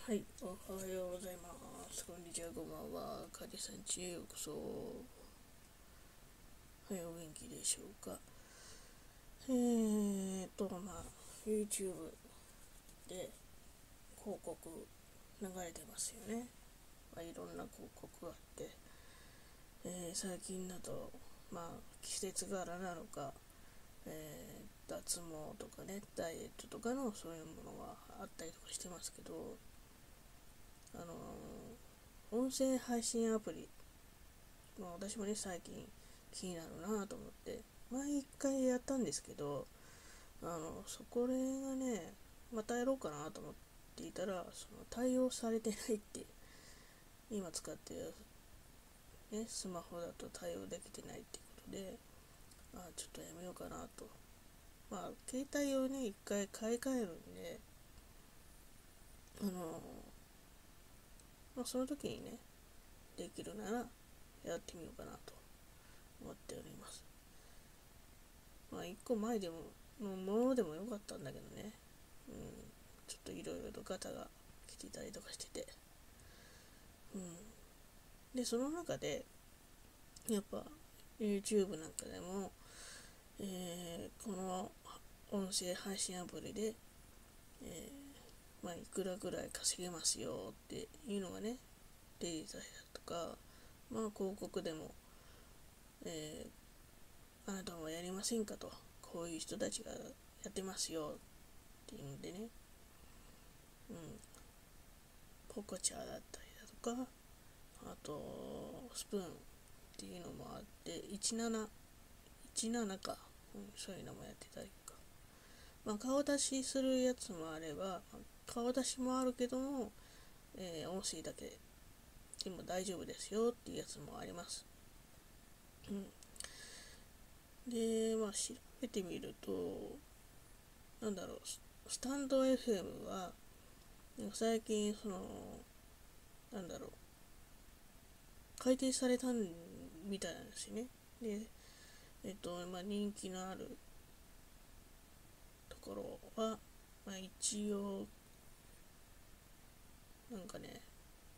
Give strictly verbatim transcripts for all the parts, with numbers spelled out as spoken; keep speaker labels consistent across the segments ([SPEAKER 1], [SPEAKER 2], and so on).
[SPEAKER 1] はい、おはようございます。こんにちは、こんばんは。カジさんちへようこそ。はい、お元気でしょうか。えーと、まあ、YouTube で広告流れてますよね。まあ、いろんな広告があって、えー最近だと、まあ、季節柄なのか、えー脱毛とかね、ダイエットとかのそういうものがあったりとかしてますけど、あのー音声配信アプリ、まあ、私もね、最近気になるなと思って、前一回やったんですけど、あの、そこれがね、またやろうかなと思っていたら、その対応されてないって、今使ってる、ね、スマホだと対応できてないってことで、あちょっとやめようかなと。まあ、携帯をね、一回買い替えるんで、あの、まあ、その時にね、できるならやってみようかなと思っております。まあ、一個前でも、のものでもよかったんだけどね、うん、ちょっといろいろとガタが来てたりとかしてて、うん、で、その中で、やっぱ YouTube なんかでも、えーこの音声配信アプリで、えーまあ、いくらぐらい稼げますよっていうのがね、出てたりだとか、まあ、広告でも、えーあなたもやりませんかと、こういう人たちがやってますよっていうんでね、うん、ポコチャだったりだとか、あと、スプーンっていうのもあって、じゅうなな、じゅうななか、うん、そういうのもやってたりとか。まあ、顔出しするやつもあれば、顔出しもあるけども、えー音声だけでも大丈夫ですよっていうやつもあります。うん。で、まあ、調べてみると、なんだろう、スタンド エフエム は、なんか最近、その、なんだろう、改定されたみたいなんですよね。で、えっと、まあ、人気のあるところは、まあ、一応、なんかね、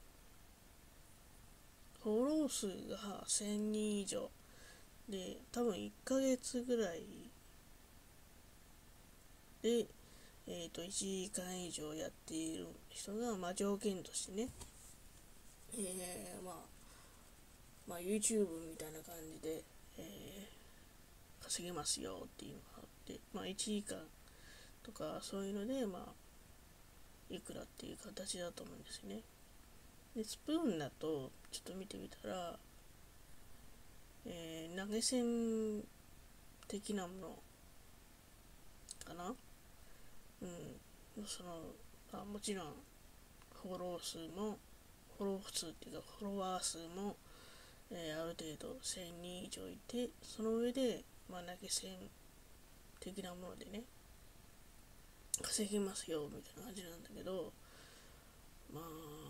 [SPEAKER 1] フォロー数がせんにん以上で、多分いっかげつぐらいで、えっと、いちじかん以上やっている人が、まあ、条件としてね、えー、まあ、まあ、YouTube みたいな感じで、えー、稼げますよっていうのがあって、まあ、いちじかんとかそういうので、まあ、いくらっていう形だと思うんですよね。で、スプーンだと、ちょっと見てみたら、えー、投げ銭的なものかな。うん。その、あもちろん、フォロー数も、フォロー数っていうか、フォロワー数も、えー、ある程度せんにん以上いて、その上で、まあ、投げ銭的なものでね、稼ぎますよ、みたいな感じなんだけど、まあ、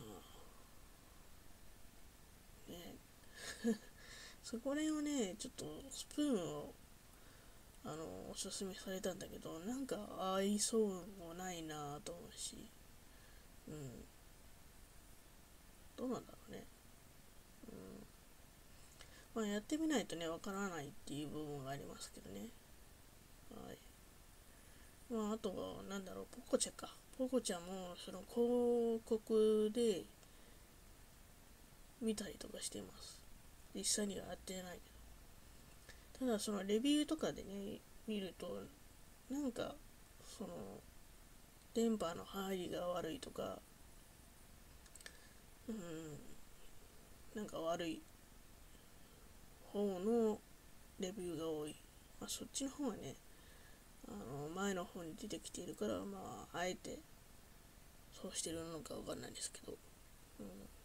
[SPEAKER 1] ね、そこら辺をね、ちょっとスプーンを、あの、おすすめされたんだけど、なんか合いそうもないなと思うし、うん、どうなんだろうね。うん、まあ、やってみないとね、わからないっていう部分がありますけどね。はい。まあ、あとは、なんだろう、ポコチャか。ポコチャも、その広告で見たりとかしてます。実際にはやってないけど。ただ、そのレビューとかでね、見ると、なんか、その、電波の入りが悪いとか、うん、なんか悪い方のレビューが多い。まあ、そっちの方はね、あの、前の方に出てきているから、まあ、あえて、そうしてるのかわかんないですけど、うん、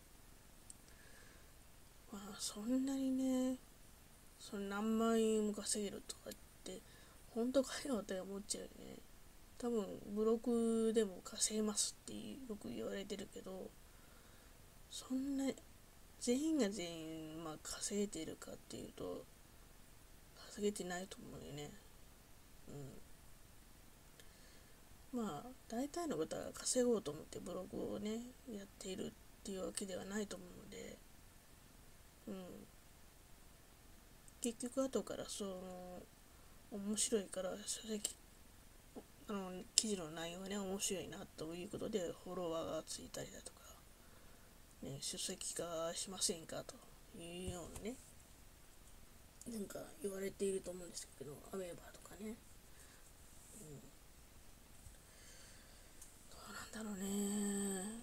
[SPEAKER 1] まあ、そんなにね、その何万円も稼げるとかって、本当かよって思っちゃうよね。多分、ブログでも稼げますってよく言われてるけど、そんな、全員が全員、まあ、稼げているかっていうと、稼げてないと思うよね。 まあ大体の方が稼ごうと思ってブログをねやっているっていうわけではないと思うので、うん、結局後からその面白いから書籍あの記事の内容がね面白いなということでフォロワーがついたりだとか、ね、出席化しませんかというようなねなんか言われていると思うんですけど、アメーバとかね、うん、どうなんだろうね。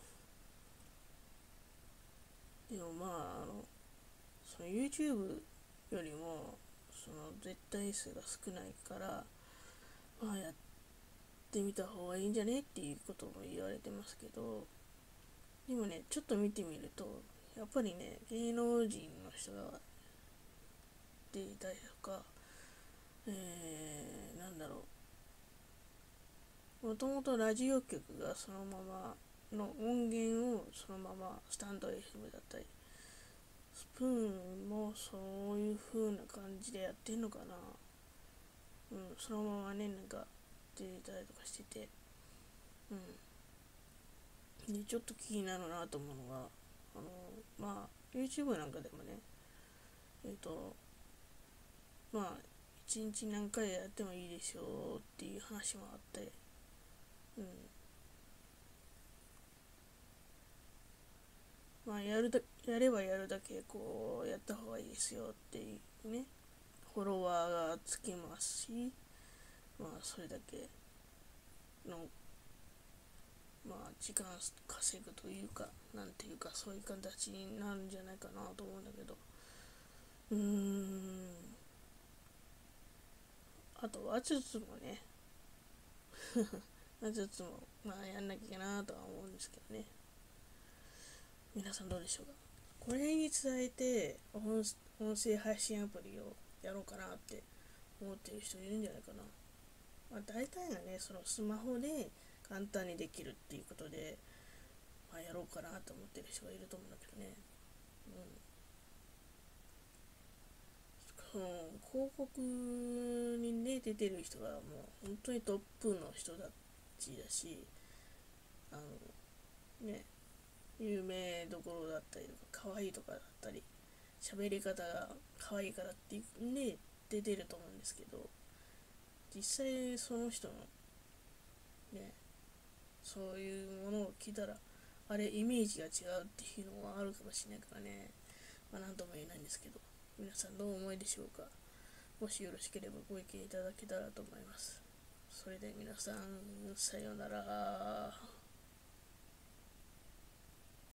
[SPEAKER 1] でもまああのその YouTube よりもその絶対数が少ないからまあやってみた方がいいんじゃねっていうことも言われてますけど、でもねちょっと見てみるとやっぱりね芸能人の人が出たりとか、えー、なんだろう、もともとラジオ局がそのままの音源をそのままスタンド エフエム だったりスプーンもそういう風な感じでやってんのかな、うん、そのままねなんか出てたりとかしてて、うん、でちょっと気になるなと思うのがあのまあ YouTube なんかでもねえっ、ー、とまあ一日何回やってもいいでしょうっていう話もあって、うん、まあやるだやればやるだけこうやった方がいいですよっていうね、フォロワーがつきますし、まあそれだけのまあ時間稼ぐというかなんていうかそういう形になるんじゃないかなと思うんだけど、うーん、あと話術もね話術もまあやんなきゃいけないなとは思うんですけどね。皆さんどうでしょうか。これに伝えて音声配信アプリをやろうかなって思ってる人いるんじゃないかな。まあ、大体がねそのスマホで簡単にできるっていうことで、まあ、やろうかなと思ってる人がいると思うんだけどね、うん、その広告にね出てる人がもう本当にトップの人たちだし、あのね有名どころだったりとか可愛いとかだったり喋り方が可愛いからっていうんで出てると思うんですけど、実際その人のねそういうものを聞いたらあれイメージが違うっていうのはあるかもしれないからね、まあ何とも言えないんですけど、皆さんどうお思いでしょうか。もしよろしければご意見いただけたらと思います。それで皆さんさようなら。